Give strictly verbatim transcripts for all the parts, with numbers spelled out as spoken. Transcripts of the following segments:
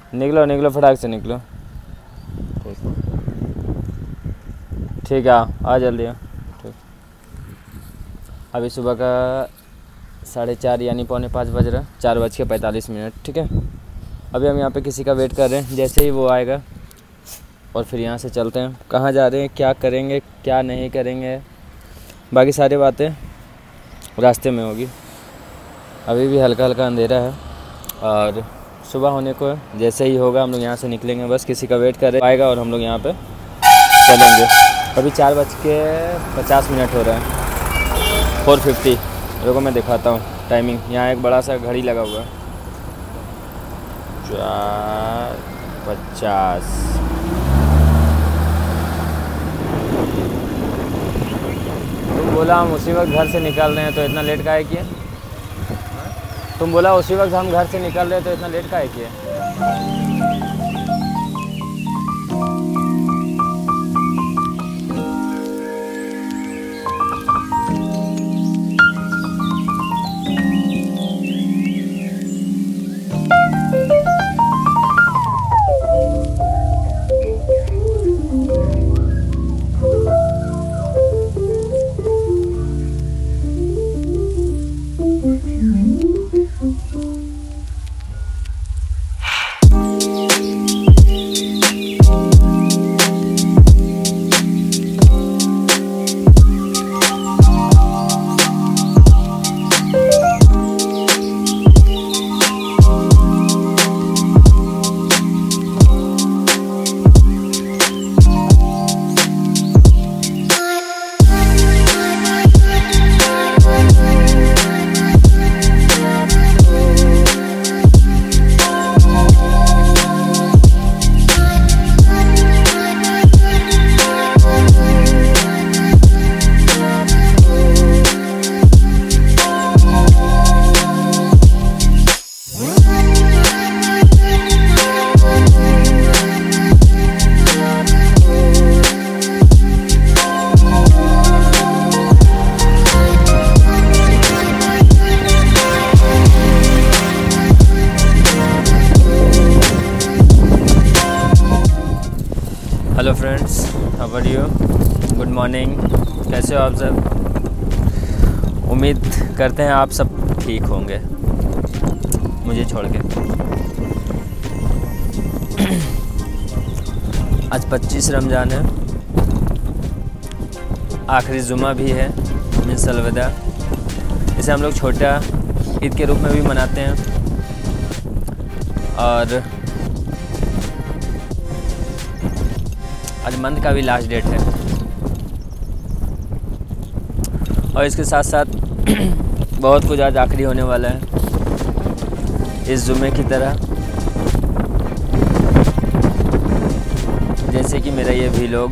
निकलो निकलो फटाक से निकलो। ठीक ठीक है, आ आ जल्दी आ। ठीक, अभी सुबह का साढ़े चार यानी पौने पाँच बज रहा, चार बज के पैंतालीस मिनट। ठीक है, अभी हम यहाँ पे किसी का वेट कर रहे हैं, जैसे ही वो आएगा और फिर यहाँ से चलते हैं। कहाँ जा रहे हैं, क्या करेंगे, क्या नहीं करेंगे, बाकी सारी बातें रास्ते में होगी। अभी भी हल्का हल्का अंधेरा है और सुबह होने को है। जैसे ही होगा हम लोग यहाँ से निकलेंगे, बस किसी का वेट कर रहे आएगा और हम लोग यहाँ पे चलेंगे। अभी चार बज के पचास मिनट हो रहा है, फोर फिफ्टी। देखो मैं दिखाता हूँ टाइमिंग, यहाँ एक बड़ा सा घड़ी लगा हुआ है, चार पचास। तुम बोला हम उसी वक्त घर से निकल रहे हैं तो इतना लेट काहे किए? तुम बोला उसी वक्त हम घर से निकल रहे हैं तो इतना लेट काहे किए? Hello friends, how are you? Good morning, कैसे हो आप सब? उम्मीद करते हैं आप सब ठीक होंगे, मुझे छोड़ के। आज पच्चीस रमज़ान है, आखिरी जुमा भी है, मीन्स अलविदा। इसे हम लोग छोटा ईद के रूप में भी मनाते हैं और आज मंथ का भी लास्ट डेट है। और इसके साथ साथ बहुत कुछ आज आखिरी होने वाला है इस जुमे की तरह, जैसे कि मेरा ये व्लॉग।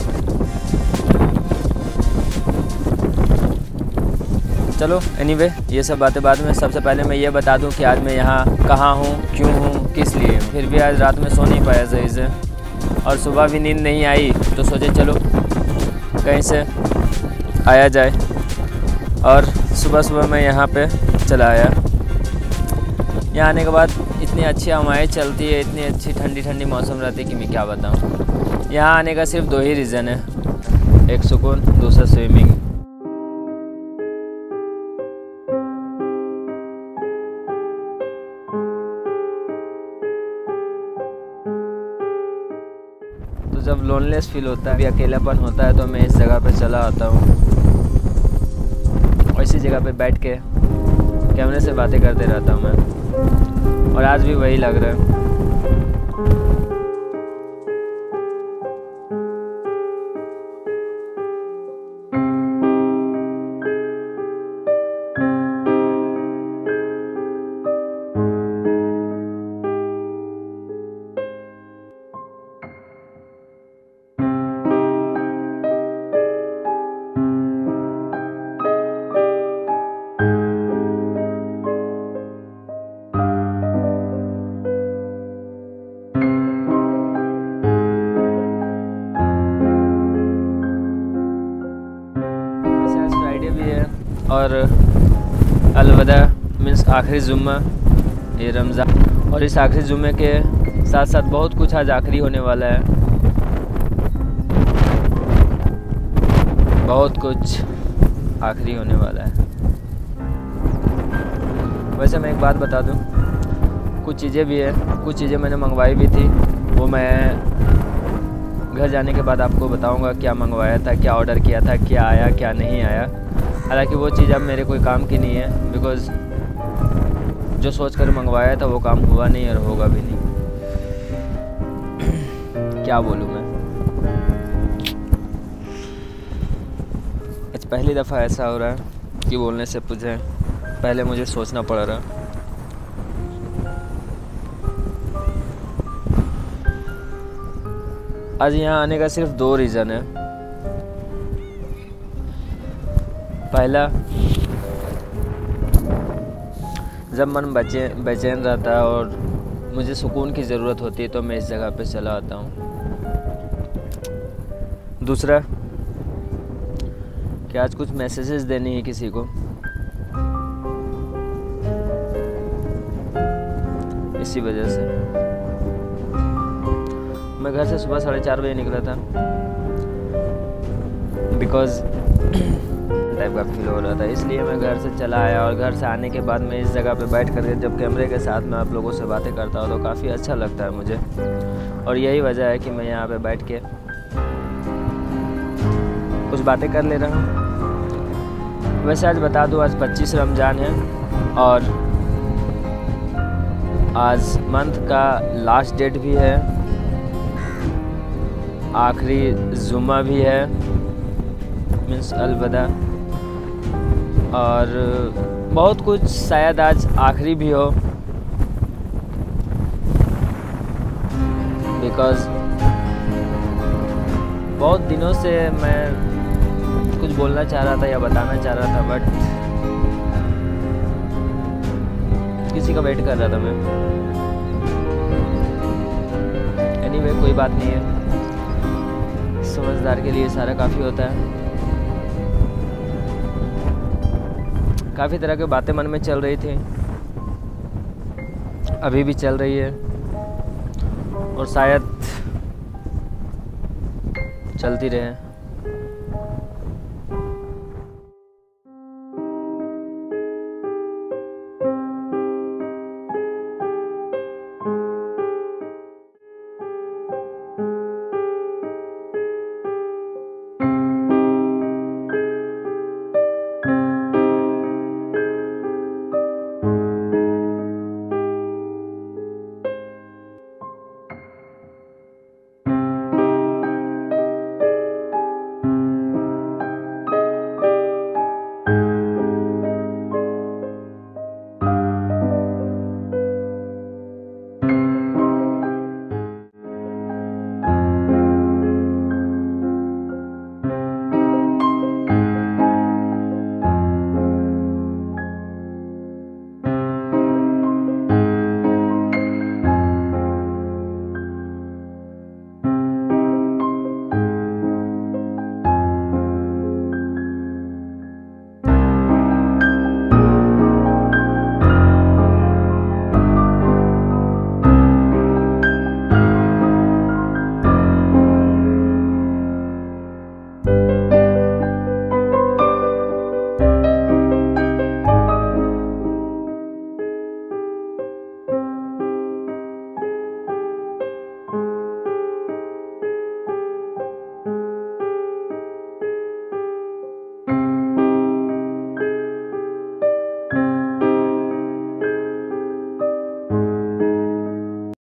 चलो एनीवे, ये सब बातें बाद में। सबसे पहले मैं ये बता दूं कि आज मैं यहाँ कहाँ हूँ, क्यों हूँ, किस लिए। फिर भी आज रात में सो नहीं पाया सही से और सुबह भी नींद नहीं आई, तो सोचे चलो कहीं से आया जाए। और सुबह सुबह मैं यहाँ पे चला आया। यहाँ आने के बाद इतनी अच्छी हवाएं चलती है, इतनी अच्छी ठंडी ठंडी मौसम रहती है कि मैं क्या बताऊँ। यहाँ आने का सिर्फ दो ही रीज़न है, एक सुकून, दूसरा स्विमिंग। तो जब लोनलेस फील होता है, भी अकेलापन होता है, तो मैं इस जगह पे चला आता हूँ और इसी जगह पे बैठ के कैमरे से बातें करते रहता हूँ मैं। और आज भी वही लग रहा है। और अलविदा मीन्स आखिरी जुम्मा ये रमज़ान। और इस आखिरी जुम्मे के साथ साथ बहुत कुछ आज आखिरी होने वाला है, बहुत कुछ आखिरी होने वाला है। वैसे मैं एक बात बता दूं, कुछ चीज़ें भी है, कुछ चीज़ें मैंने मंगवाई भी थी, वो मैं घर जाने के बाद आपको बताऊंगा क्या मंगवाया था, क्या ऑर्डर किया था, क्या आया क्या नहीं आया। हालांकि वो चीज़ अब मेरे कोई काम की नहीं है, बिकॉज़ जो सोच कर मंगवाया था वो काम हुआ नहीं और होगा भी नहीं। क्या बोलूँ मैं। आज पहली दफ़ा ऐसा हो रहा है कि बोलने से मुझे पहले मुझे सोचना पड़ रहा है। आज यहाँ आने का सिर्फ दो रीज़न है। पहला, जब मन बचे बेचैन रहता है और मुझे सुकून की ज़रूरत होती है तो मैं इस जगह पे चला आता हूँ। दूसरा, कि आज कुछ मैसेजेस देनी है किसी को, इसी वजह से मैं घर से सुबह साढ़े चार बजे निकला था, बिकॉज़ टाइप का फील हो रहा था, इसलिए मैं घर से चला आया। और घर से आने के बाद मैं इस जगह पे बैठ कर जब कैमरे के साथ मैं आप लोगों से बातें करता हूँ तो काफ़ी अच्छा लगता है मुझे, और यही वजह है कि मैं यहाँ पे बैठ के कुछ बातें कर ले रहा हूँ। वैसे आज बता दूँ, आज पच्चीस रमज़ान है और आज मंथ का लास्ट डेट भी है, आखिरी जुम्मा भी है, मीन्स अलविदा, और बहुत कुछ शायद आज आखिरी भी हो, बिकॉज़ बहुत दिनों से मैं कुछ बोलना चाह रहा था या बताना चाह रहा था, बट किसी का वेट कर रहा था मैं। एनीवे, कोई बात नहीं है, समझदार के लिए सारा काफ़ी होता है। काफ़ी तरह की बातें मन में चल रही थी, अभी भी चल रही है और शायद चलती रहे।